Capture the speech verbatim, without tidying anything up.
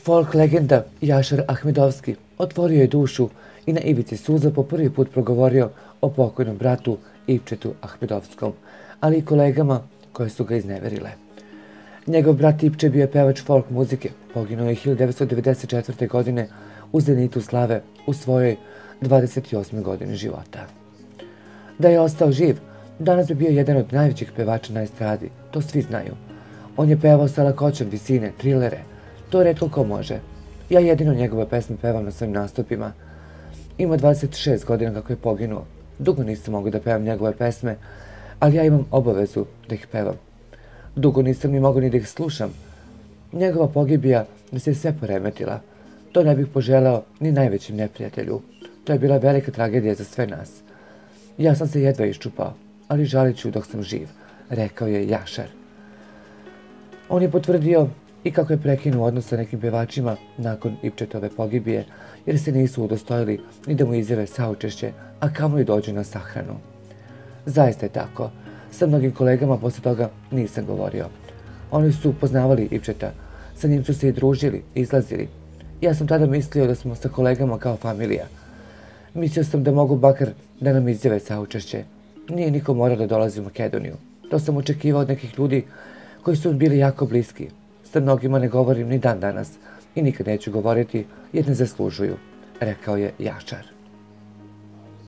Folk legenda Jašar Ahmedovski otvorio je dušu i na ivici suza po prvi put progovorio o pokojnom bratu Ipčetu Ahmedovskom, ali i kolegama koje su ga izneverile. Njegov brat Ipče bio je pevač folk muzike, poginuo je hiljadu devetsto devedeset četvrte. godine u zenitu slave u svojoj dvadeset osmoj godini života. Da je ostao živ, danas bi bio jedan od najvećih pevača na estradi, to svi znaju. On je pevao sa lakoćom visine, trilere, to retko ko može. Ja jedino njegove pesme pevam na svojim nastupima. Ima dvadeset šest godina kako je poginuo. Dugo nisam mogao da pevam njegove pesme, ali ja imam obavezu da ih pevam. Dugo nisam ni mogao ni da ih slušam. Njegova pogibija mi se sve poremetila. To ne bih poželeo ni najvećem neprijatelju. To je bila velika tragedija za sve nas. Ja sam se jedva iščupao, ali žalit ću dok sam živ, rekao je Jašar. On je potvrdio i kako je prekinuo odnos sa nekim pevačima nakon Ipčetove pogibije, jer se nisu udostojili ni da mu izjave saučešće, a kamoli dođu na sahranu. Zaista je tako. Sa mnogim kolegama posle toga nisam govorio. Oni su poznavali Ipčeta, sa njim su se i družili, izlazili. Ja sam tada mislio da smo sa kolegama kao familija. Mislio sam da mogu bakar da nam izjave saučešće. Nije niko morao da dolazi u Makedoniju. To sam očekivao od nekih ljudi koji su bili jako bliski. Sa mnogima ne govorim ni dan danas i nikad neću govoriti jer ne zaslužuju, rekao je Jašar.